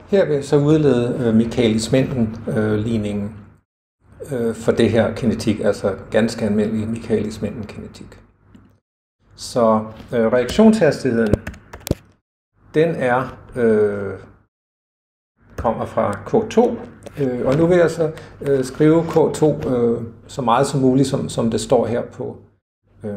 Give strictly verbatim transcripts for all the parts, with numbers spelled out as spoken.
Her vil jeg så udlede øh, Michaelis-Menten-ligningen øh, for det her kinetik, altså ganske almindelig Michaelis-Menten-kinetik. Så øh, reaktionshastigheden, den er, øh, kommer fra K to, øh, og nu vil jeg så øh, skrive K to øh, så meget som muligt, som, som det står her på, øh,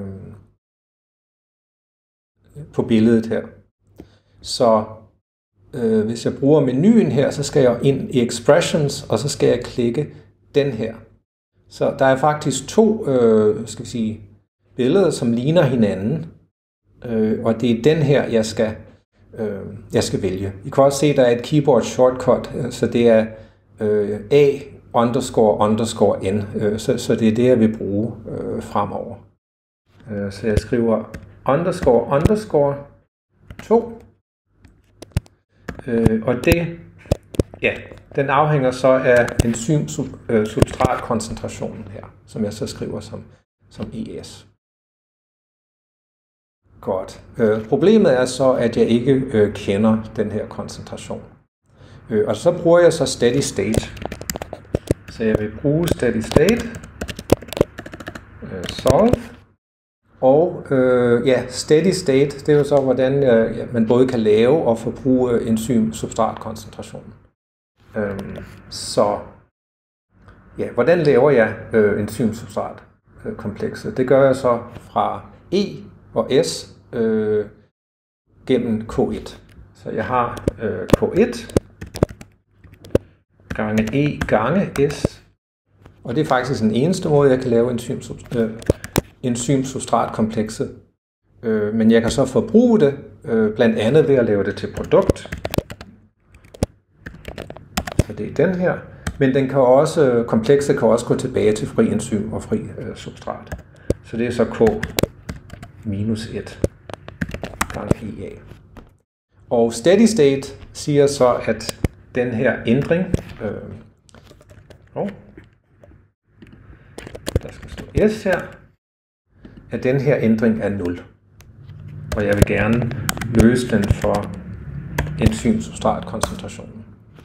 på billedet her. Så øh, hvis jeg bruger menuen her, så skal jeg ind i Expressions, og så skal jeg klikke den her. Så der er faktisk to øh, skal vi sige, billeder, som ligner hinanden, øh, og det er den her, jeg skal, øh, jeg skal vælge. I kan også se, at der er et keyboard shortcut, øh, så det er øh, A underscore underscore N, øh, så, så det er det, jeg vil bruge øh, fremover. Øh, så jeg skriver underscore underscore to, øh, og det, ja, den afhænger så af enzym-substratkoncentrationen her, som jeg så skriver som, som E S. Godt. Øh, problemet er så, at jeg ikke øh, kender den her koncentration. Øh, og så bruger jeg så steady state. Så jeg vil bruge steady state, øh, solve, og øh, ja, steady state, det er jo så, hvordan øh, ja, man både kan lave og forbruge øh, enzym-substratkoncentrationen. Øh, så ja, hvordan laver jeg øh, enzym-substrat-komplekset? Det gør jeg så fra E og S øh, gennem K et. Så jeg har øh, K et gange E gange S, og det er faktisk den eneste måde, jeg kan lave enzym-substrat-komplekset. Øh, men jeg kan så forbruge det, øh, blandt andet ved at lave det til produkt. Så det er den her. Men den kan også, komplekset kan også gå tilbage til fri enzym og fri øh, substrat. Så det er så K minus et gange I A. Og steady state siger så, at den her ændring, øh, oh, der skal stå S her, at den her ændring er nul. Og jeg vil gerne løse den for enzym-substrat-koncentrationen.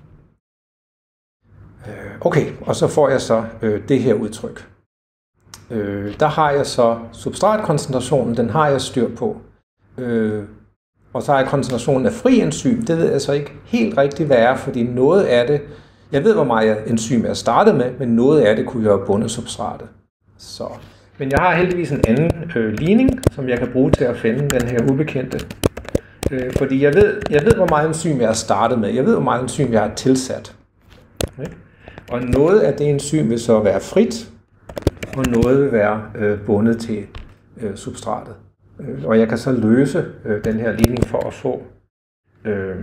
Okay, og så får jeg så øh, det her udtryk. Øh, der har jeg så substratkoncentrationen, den har jeg styr på. Øh, og så har jeg koncentrationen af fri enzym, det ved jeg så ikke helt rigtigt, hvad er, fordi noget af det, jeg ved, hvor meget enzym jeg startede med, men noget af det kunne jeg jo bunde substratet. Så. Men jeg har heldigvis en anden øh, ligning, som jeg kan bruge til at finde den her ubekendte. Øh, fordi jeg ved, jeg ved, hvor meget enzym jeg har startet med, jeg ved, hvor meget enzym jeg har tilsat. Okay? Og noget af det enzym vil så være frit, og noget vil være øh, bundet til øh, substratet. Øh, og jeg kan så løse øh, den her ligning for at få øh,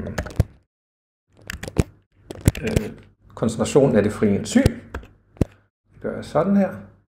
øh, koncentrationen af det frie enzym. Det gør jeg sådan her.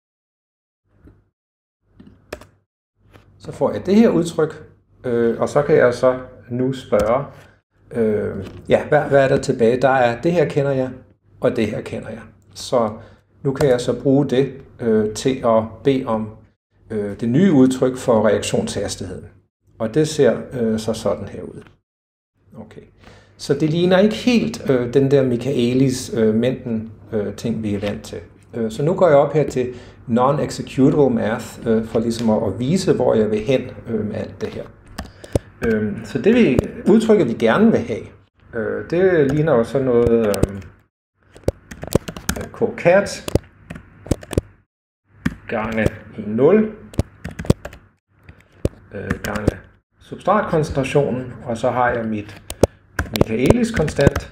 Så får jeg det her udtryk, øh, og så kan jeg så nu spørge, øh, ja, hvad, hvad er der tilbage? Der er, det her kender jeg, og det her kender jeg. Så nu kan jeg så bruge det øh, til at bede om øh, det nye udtryk for reaktionshastigheden. Og det ser øh, så sådan her ud. Okay. Så det ligner ikke helt øh, den der Michaelis-Menten øh, ting, vi er vant til. Øh, så nu går jeg op her til non-executable math, øh, for ligesom at, at vise, hvor jeg vil hen øh, med alt det her. Øh, så det vi, udtrykket, vi gerne vil have, øh, det ligner jo sådan noget øh, K-cat gange i nul øh, gange substratkoncentrationen, og så har jeg mit Michaelis konstant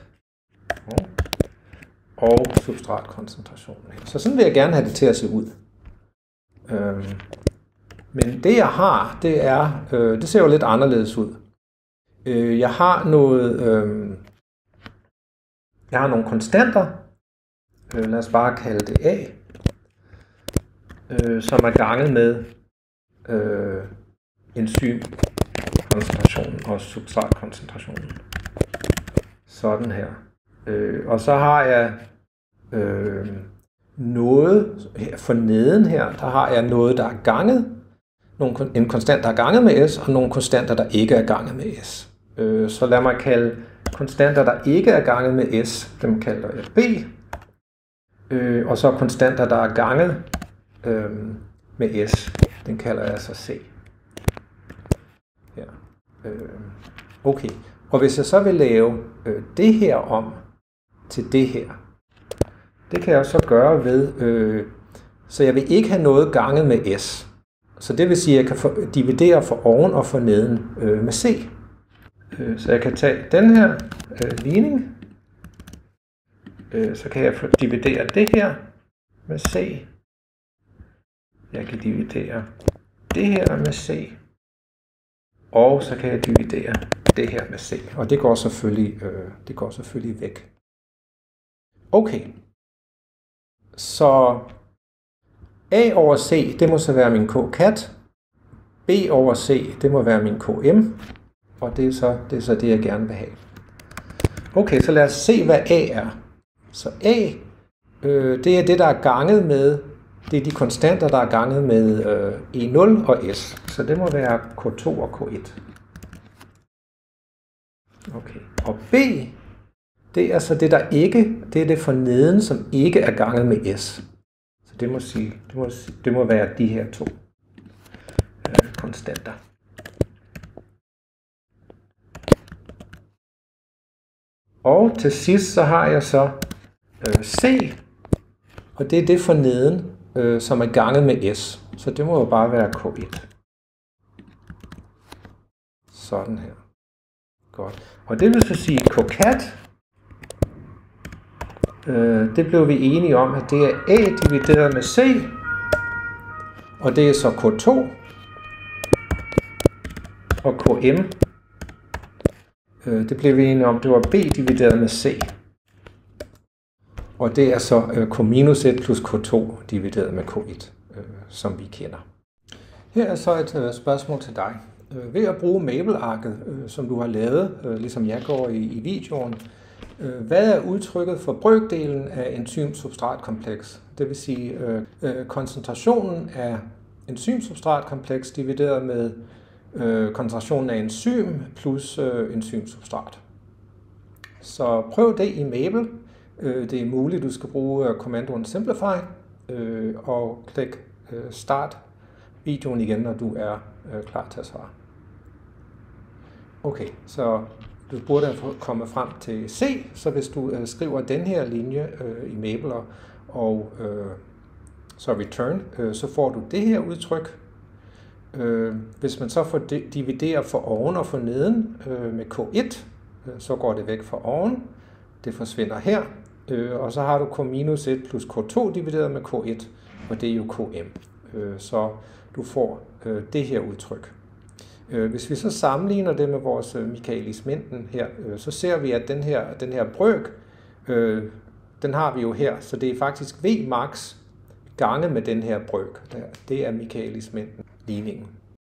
og substratkoncentrationen. Så sådan vil jeg gerne have det til at se ud. Øh, men det jeg har, det er, øh, det ser jo lidt anderledes ud. Øh, jeg har noget, øh, jeg har nogle konstanter. Øh, lad os bare kalde det A, øh, som er ganget med øh, enzymkoncentrationen og substratkoncentrationen. Sådan her. Øh, og så har jeg øh, noget her for neden her, der har jeg noget, der er ganget, nogle, en konstant, der er ganget med S, og nogle konstanter, der ikke er ganget med S. Øh, så lad mig kalde konstanter, der ikke er ganget med S, dem kalder jeg B. Øh, og så konstanter, der er ganget øh, med S, den kalder jeg så C. Ja. Øh, okay, og hvis jeg så vil lave øh, det her om til det her, det kan jeg så gøre ved, øh, så jeg vil ikke have noget ganget med S. Så det vil sige, at jeg kan for, dividere for oven og for neden øh, med C. Øh, så jeg kan tage den her øh, ligning, øh, så kan jeg dividere det her med C. Jeg kan dividere det her med C. Og så kan jeg dividere det her med C. Og det går selvfølgelig, øh, det går selvfølgelig væk. Okay. Så A over C, det må så være min K-cat. B over C, det må være min K M. Og det er, så, det er så det, jeg gerne vil have. Okay, så lad os se, hvad A er. Så A, øh, det er det, der er ganget med, det er de konstanter, der er ganget med øh, E nul og S. Så det må være K to og K et. Okay, og B, det er så det, der ikke, det er det for neden, som ikke er ganget med S. Så det må, sige, det må, det må være de her to øh, konstanter. Og til sidst så har jeg så øh, C, og det er det for neden, øh, som er ganget med S. Så det må jo bare være K et. Sådan her. Godt. Og det vil så sige K-cat. Øh, det blev vi enige om, at det er A divideret med C. Og det er så K to og K M. Øh, det blev vi enige om, det var B divideret med C. Og det er så øh, K minus et plus K to divideret med K et, øh, som vi kender. Her er så et øh, spørgsmål til dig. Øh, ved at bruge Maple-arket, øh, som du har lavet, øh, ligesom jeg går i, i videoen, øh, hvad er udtrykket for brøkdelen af enzym-substratkompleks? Det vil sige øh, øh, koncentrationen af enzym-substratkompleks divideret med øh, koncentrationen af enzym plus øh, enzym-substrat. Så prøv det i Maple. Øh, det er muligt, du skal bruge øh, kommandoen Simplify øh, og klik øh, Start videoen igen, når du er øh, klar til at svare. Okay, så du burde have kommet frem til C, så hvis du øh, skriver den her linje øh, i Maple og øh, så return, øh, så får du det her udtryk. Øh, hvis man så får dividere for oven og for neden øh, med K et, øh, så går det væk fra oven. Det forsvinder her, øh, og så har du K minus et plus K to divideret med K et, og det er jo K M. Øh, så du får øh, det her udtryk. Øh, hvis vi så sammenligner det med vores øh, Michaelis-Menten her, øh, så ser vi, at den her, den her brøk, øh, den har vi jo her, så det er faktisk V max gange med den her brøk. Det er Michaelis-Menten ligningen.